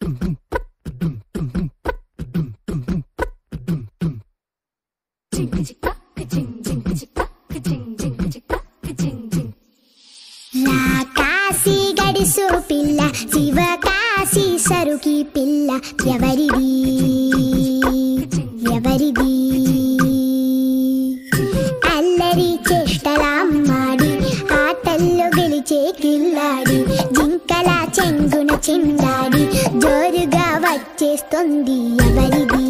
కాశీ గడిసు పిల్ల శివకాశీ సరుకి పిల్ల ఎవరిది ఎవరిది అల్లరి చేష్టలామ్మాడి ఆటల్లో గెలిచే కిల్లాడి జింకల చెంగున చిందాడి జోరుగా వచ్చేస్తుంది ఎవరిది